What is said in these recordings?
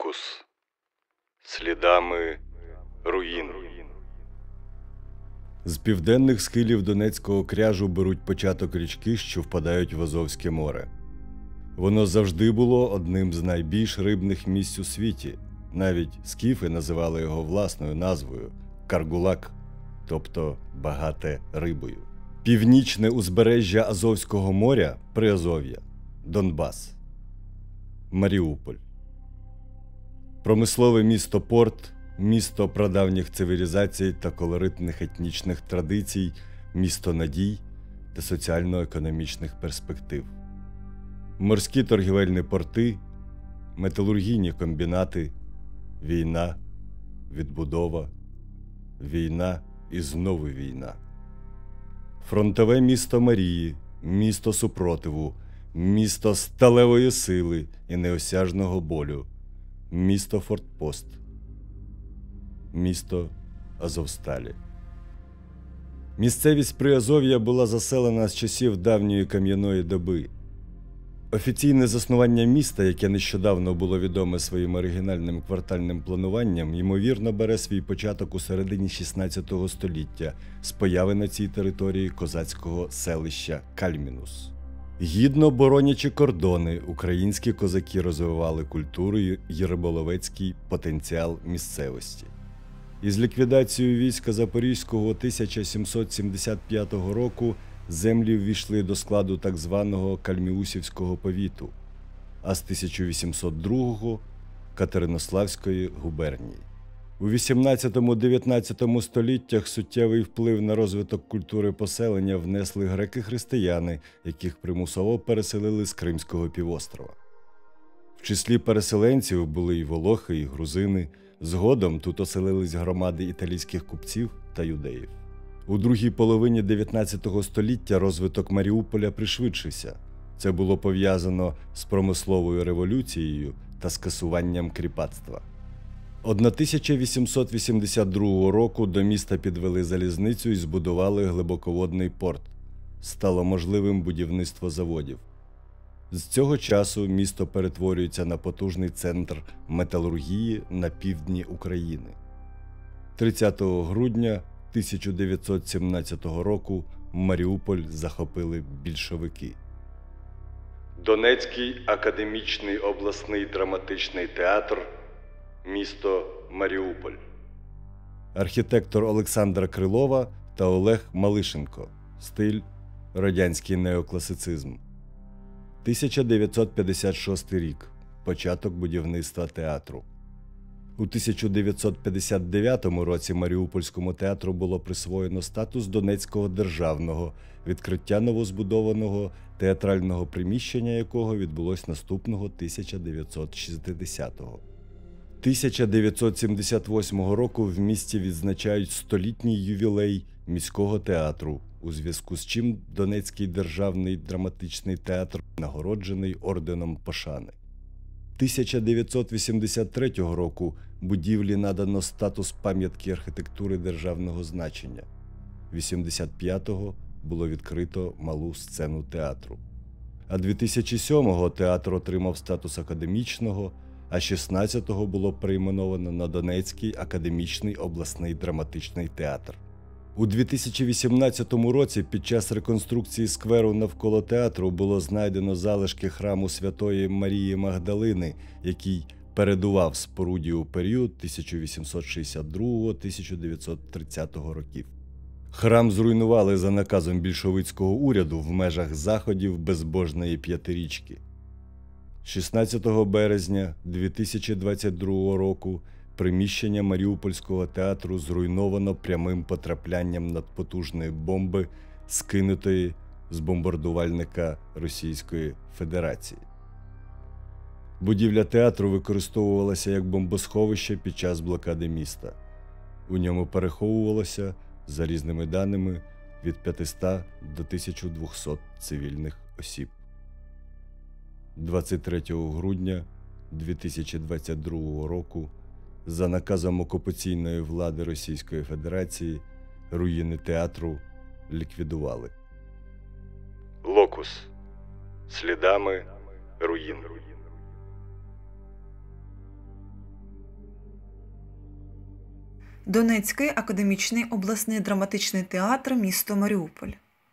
Локус. Слідами руїн. З південних схилів Донецького кряжу беруть початок річки, що впадають в Азовське море. Воно завжди було одним з найбільш рибних місць у світі. Навіть скіфи називали його власною назвою – Каргулак, тобто багате рибою. Північне узбережжя Азовського моря – Приазов'я, Донбас, Маріуполь. Промислове місто-порт, місто прадавніх цивілізацій та колоритних етнічних традицій, місто надій та соціально-економічних перспектив. Морські торгівельні порти, металургійні комбінати, війна, відбудова, війна і знову війна. Фронтове місто Марії, місто супротиву, місто сталевої сили і неосяжного болю, місто Фортпост, місто Азовсталі. Місцевість Приазов'я була заселена з часів давньої кам'яної доби. Офіційне заснування міста, яке нещодавно було відоме своїм оригінальним квартальним плануванням, ймовірно, бере свій початок у середині 16 століття з появи на цій території козацького селища Кальмінус. Гідно боронячи кордони, українські козаки розвивали культуру і риболовецький потенціал місцевості. Із ліквідацією війська Запорізького 1775 року землі ввійшли до складу так званого Кальміусівського повіту, а з 1802-го – Катеринославської губернії. У 18-19 століттях суттєвий вплив на розвиток культури поселення внесли греки-християни, яких примусово переселили з Кримського півострова. В числі переселенців були й волохи, і грузини. Згодом тут оселились громади італійських купців та юдеїв. У другій половині 19 століття розвиток Маріуполя пришвидшився. Це було пов'язано з промисловою революцією та скасуванням кріпацтва. 1882 року до міста підвели залізницю і збудували глибоководний порт. Стало можливим будівництво заводів. З цього часу місто перетворюється на потужний центр металургії на півдні України. 30 грудня 1917 року Маріуполь захопили більшовики. Донецький академічний обласний драматичний театр, місто Маріуполь. Архітектор Олександра Крилова та Олег Малишенко. Стиль – радянський неокласицизм. 1956 рік. Початок будівництва театру. У 1959 році Маріупольському театру було присвоєно статус Донецького державного, відкриття новозбудованого театрального приміщення якого відбулось наступного 1960-го. 1978 року в місті відзначають столітній ювілей міського театру, у зв'язку з чим Донецький державний драматичний театр нагороджений орденом Пошани. 1983 року будівлі надано статус пам'ятки архітектури державного значення. 85-го було відкрито малу сцену театру. А 2007-го театр отримав статус академічного, а 16-го було перейменовано на Донецький академічний обласний драматичний театр. У 2018 році під час реконструкції скверу навколо театру було знайдено залишки храму Святої Марії Магдалини, який передував споруді у період 1862-1930 років. Храм зруйнували за наказом більшовицького уряду в межах заходів безбожної п'ятирічки. 16 березня 2022 року приміщення Маріупольського театру зруйновано прямим потраплянням надпотужної бомби, скинутої з бомбардувальника Російської Федерації. Будівля театру використовувалася як бомбосховище під час блокади міста. У ньому переховувалося, за різними даними, від 500 до 1200 цивільних осіб. 23 грудня 2022 року за наказом окупаційної влади Російської Федерації руїни театру ліквідували. Локус. Слідами руїн. Донецький академічний обласний драматичний театр, місто Маріуполь.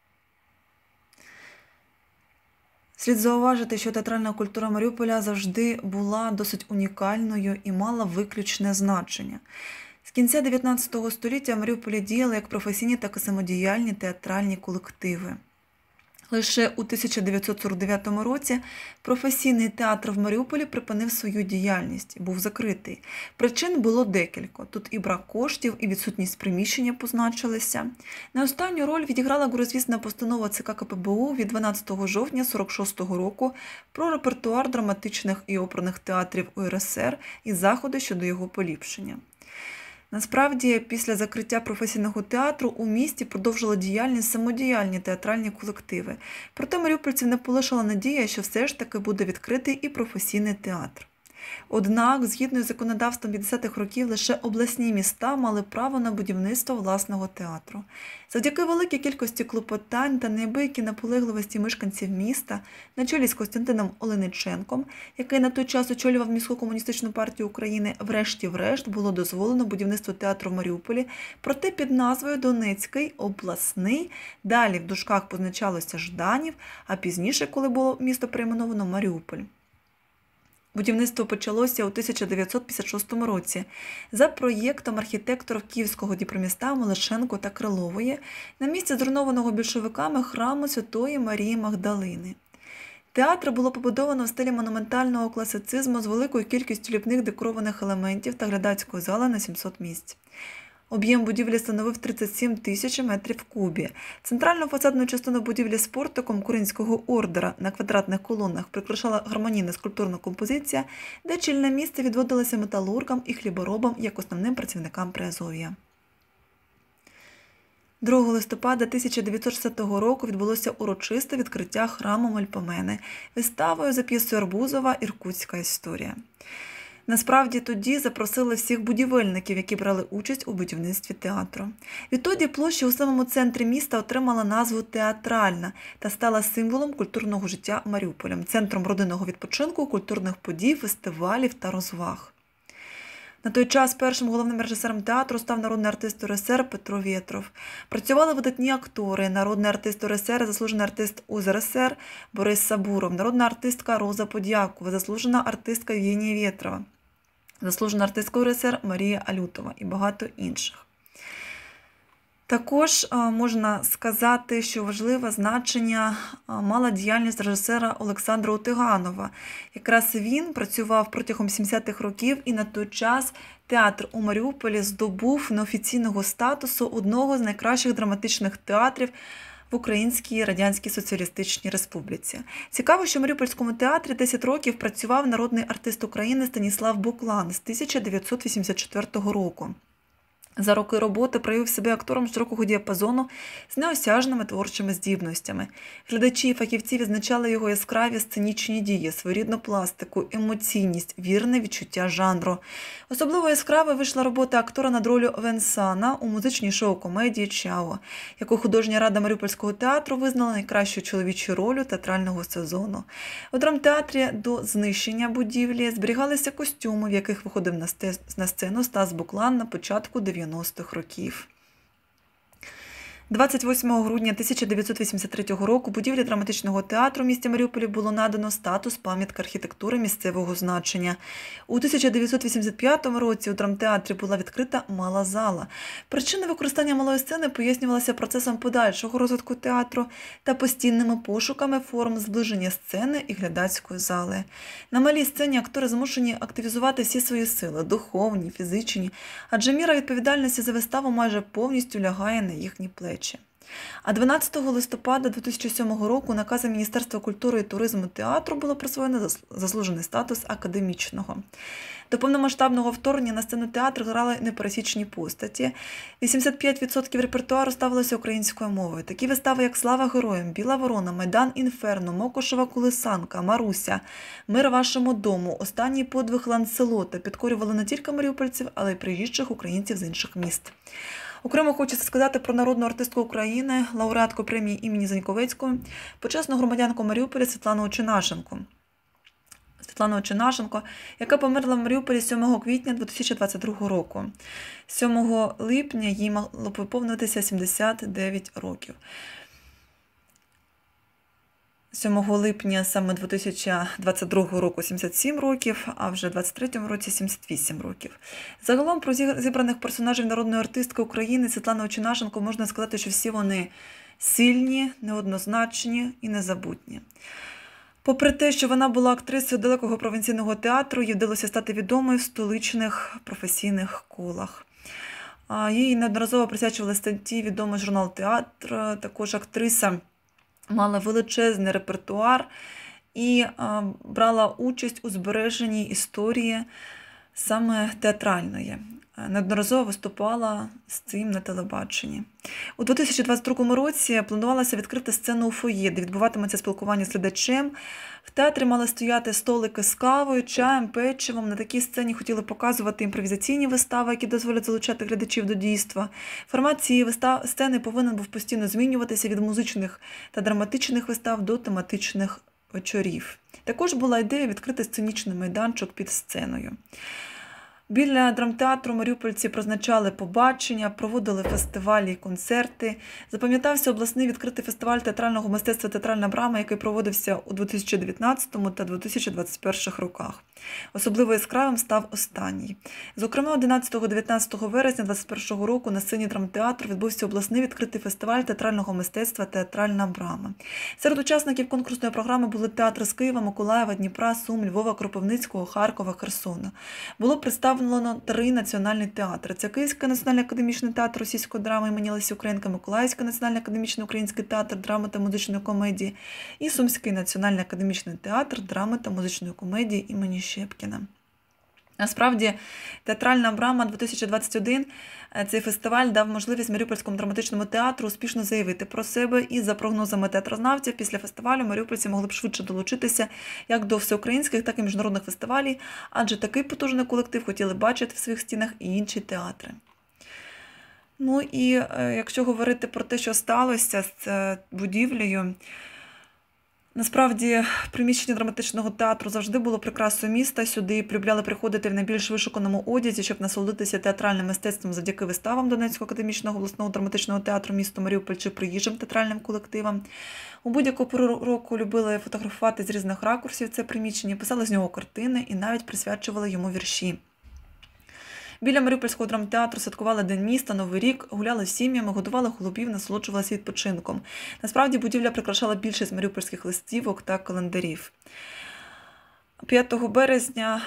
Слід зауважити, що театральна культура Маріуполя завжди була досить унікальною і мала виключне значення. З кінця 19 століття в Маріуполі діяли як професійні, так і самодіяльні театральні колективи. Лише у 1949 році професійний театр в Маріуполі припинив свою діяльність, був закритий. Причин було декілька. Тут і брак коштів, і відсутність приміщення позначилися. На останню роль відіграла горизвісна постанова ЦК КПБУ від 12 жовтня 1946 року про репертуар драматичних і оперних театрів УРСР і заходи щодо його поліпшення. Насправді, після закриття професійного театру у місті продовжили діяльність самодіяльні театральні колективи. Проте маріупольців не полишила надія, що все ж таки буде відкритий і професійний театр. Однак, згідно з законодавством 50-х років, лише обласні міста мали право на будівництво власного театру. Завдяки великій кількості клопотань та неабиякій наполегливості мешканців міста, на чолі з Костянтином Олениченком, який на той час очолював Міську комуністичну партію України, врешті-решт було дозволено будівництво театру в Маріуполі, проте під назвою Донецький обласний, далі в дужках позначалося Жданів, а пізніше, коли було місто перейменовано, Маріуполь. Будівництво почалося у 1956 році за проєктом архітекторів Київського Дніпроміста Мелешенко та Крилової на місці зруйнованого більшовиками храму Святої Марії Магдалини. Театр було побудовано в стилі монументального класицизму з великою кількістю ліпних декорованих елементів та глядацької зали на 700 місць. Об'єм будівлі становив 37 тисяч метрів в кубі. Центральну фасадну частину будівлі з портиком Куринського ордера на квадратних колонах прикрашала гармонійна скульптурна композиція, де чільне місце відводилося металургам і хліборобам як основним працівникам Приазов'я. 2 листопада 1960 року відбулося урочисте відкриття храму Мельпомени виставою за п'єсою Арбузова «Іркутська історія». Насправді, тоді запросили всіх будівельників, які брали участь у будівництві театру. Відтоді площа у самому центрі міста отримала назву «Театральна» та стала символом культурного життя Маріуполя, центром родинного відпочинку, культурних подій, фестивалів та розваг. На той час першим головним режисером театру став народний артист УРСР Петро Вєтров. Працювали видатні актори, народний артист УРСР, заслужений артист УЗРСР Борис Сабуров, народна артистка Роза Подякова, заслужена артистка Євгенія Вєтрова, заслужена артистка УРСР Марія Алютова і багато інших. Також можна сказати, що важливе значення мала діяльність режисера Олександра Утиганова. Якраз він працював протягом 70-х років, і на той час театр у Маріуполі здобув неофіційного статусу одного з найкращих драматичних театрів в Українській Радянській Соціалістичній Республіці. Цікаво, що в Маріупольському театрі 10 років працював народний артист України Станіслав Буклан з 1984 року. За роки роботи проявив себе актором широкого діапазону з неосяжними творчими здібностями. Глядачі і фахівці відзначали його яскраві сценічні дії, своєрідну пластику, емоційність, вірне відчуття жанру. Особливо яскраво вийшла робота актора над ролью Венсана у музичній шоу-комедії «Чао», яку художня рада Маріупольського театру визнала найкращою чоловічою ролью театрального сезону. У драмтеатрі до знищення будівлі зберігалися костюми, в яких виходив на сцену Стас Буклан на початку 90-х років. 28 грудня 1983 року будівлі драматичного театру в місті Маріуполі було надано статус пам'ятки архітектури місцевого значення. У 1985 році у драмтеатрі була відкрита мала зала. Причина використання малої сцени пояснювалася процесом подальшого розвитку театру та постійними пошуками форм зближення сцени і глядацької зали. На малій сцені актори змушені активізувати всі свої сили – духовні, фізичні, адже міра відповідальності за виставу майже повністю лягає на їхні плечі. А 12 листопада 2007 року наказом Міністерства культури і туризму театру було присвоєно заслужений статус академічного. До повномасштабного вторгнення на сцену театру грали непересічні постаті. 85% репертуару ставилося українською мовою. Такі вистави, як «Слава героям», «Біла ворона», «Майдан Інферно», «Мокошева колисанка», «Маруся», «Мир вашому дому», «Останній подвиг Ланселота» підкорювали не тільки маріупольців, але й приїжджих українців з інших міст. Окремо хочеться сказати про народну артистку України, лауреатку премії імені Заньковецького, почесну громадянку Маріуполя Світлану Очинашенко. Світлану Очинашенко, яка померла в Маріуполі 7 квітня 2022 року. 7 липня їй мало б виповнитися 79 років. 7 липня саме 2022 року 77 років, а вже в 2023 році 78 років. Загалом про зібраних персонажів народної артистки України Світлани Очинашенко можна сказати, що всі вони сильні, неоднозначні і незабутні. Попри те, що вона була актрисою далекого провінційного театру, їй вдалося стати відомою в столичних професійних колах. Їй неодноразово присвячували статті відомий журнал «Театр», також актриса мала величезний репертуар і брала участь у збереженні історії саме театральної. Неодноразово виступала з цим на телебаченні. У 2022 році планувалося відкрити сцену у фоє, де відбуватиметься спілкування з глядачем. В театрі мали стояти столики з кавою, чаєм, печивом. На такій сцені хотіли показувати імпровізаційні вистави, які дозволять залучати глядачів до дійства. Формат цієї сцени повинен був постійно змінюватися від музичних та драматичних вистав до тематичних вечорів. Також була ідея відкрити сценічний майданчик під сценою. Біля драмтеатру маріупольці призначали побачення, проводили фестивалі і концерти. Запам'ятався обласний відкритий фестиваль театрального мистецтва «Театральна брама», який проводився у 2019 та 2021 роках. Особливо яскравим став останній. Зокрема, 11-19 вересня 2021 року на сцені драмтеатру відбувся обласний відкритий фестиваль театрального мистецтва «Театральна брама». Серед учасників конкурсної програми були театри з Києва, Миколаєва, Дніпра, Сум, Львова, Кропивницького, Харкова, Херсона. Було представлено 3 національні театри. Це Київський національний академічний театр російської драми імені Лесі Українки, Миколаївський національний академічний український театр драми та музичної комедії і Сумський національний академічний театр драми та музичної комедії імені Щепкіна. Насправді, «Театральна брама» 2021 цей фестиваль дав можливість Маріупольському драматичному театру успішно заявити про себе, і за прогнозами театрознавців, після фестивалю маріупольці могли б швидше долучитися як до всеукраїнських, так і міжнародних фестивалів, адже такий потужний колектив хотіли бачити в своїх стінах і інші театри. Ну і якщо говорити про те, що сталося з будівлею, насправді, приміщення драматичного театру завжди було прикрасою міста. Сюди полюбляли приходити в найбільш вишуканому одязі, щоб насолодитися театральним мистецтвом завдяки виставам Донецького академічного обласного драматичного театру міста Маріуполь чи приїжджим театральним колективам. У будь-яку пору року любили фотографувати з різних ракурсів це приміщення, писали з нього картини і навіть присвячували йому вірші. Біля Маріупольського драмтеатру святкували День міста, Новий рік, гуляли з сім'ями, годували голубів, насолоджувалися відпочинком. Насправді будівля прикрашала більшість маріупольських листівок та календарів. 5 березня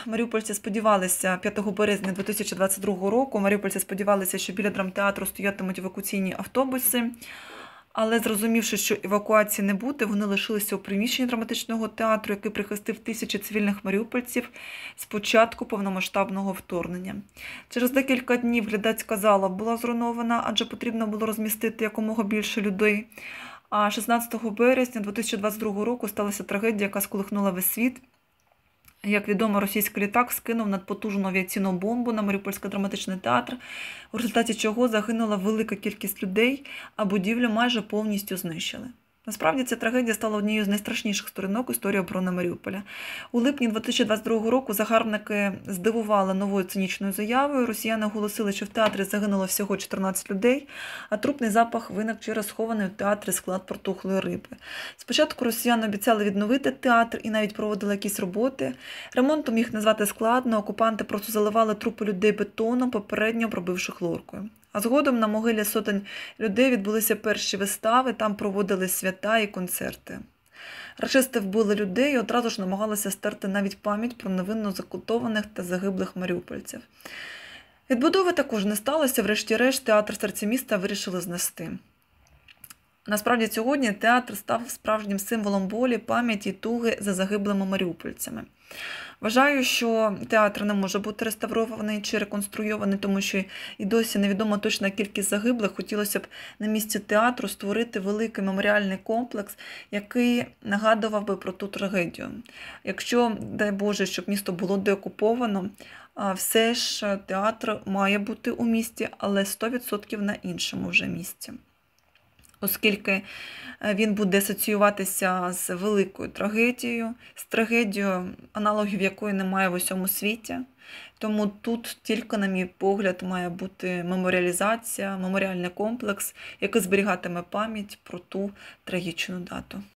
2022 року маріупольці сподівалися, що біля драмтеатру стоятимуть евакуаційні автобуси. Але зрозумівши, що евакуації не буде, вони лишилися у приміщенні драматичного театру, який прихистив тисячі цивільних маріупольців з початку повномасштабного вторгнення. Через декілька днів глядацька зала була зруйнована, адже потрібно було розмістити якомога більше людей. А 16 березня 2022 року сталася трагедія, яка сколихнула весь світ. Як відомо, російський літак скинув надпотужну авіаційну бомбу на Маріупольський драматичний театр, у результаті чого загинула велика кількість людей, а будівлю майже повністю знищили. Насправді, ця трагедія стала однією з найстрашніших сторінок історії оборони Маріуполя. У липні 2022 року загарбники здивували новою цинічною заявою. Росіяни оголосили, що в театрі загинуло всього 14 людей, а трупний запах виник через схований у театрі склад протухлої риби. Спочатку росіяни обіцяли відновити театр і навіть проводили якісь роботи. Ремонтом їх назвати складно, окупанти просто заливали трупи людей бетоном, попередньо пробивши хлоркою. А згодом на могилі сотень людей відбулися перші вистави, там проводили свята і концерти. Рашисти вбили людей і одразу ж намагалися стерти навіть пам'ять про невинно закутованих та загиблих маріупольців. Відбудови також не сталося, врешті-решт театр серця міста вирішили знести. Насправді сьогодні театр став справжнім символом болі, пам'яті і туги за загиблими маріупольцями. Вважаю, що театр не може бути реставрований чи реконструйований, тому що і досі невідома точна кількість загиблих. Хотілося б на місці театру створити великий меморіальний комплекс, який нагадував би про ту трагедію. Якщо, дай Боже, щоб місто було деокуповано, все ж театр має бути у місті, але 100% на іншому вже місці. оскільки він буде асоціюватися з великою трагедією, з трагедією, аналогів якої немає в усьому світі. Тому тут тільки, на мій погляд, має бути меморіалізація, меморіальний комплекс, який зберігатиме пам'ять про ту трагічну дату.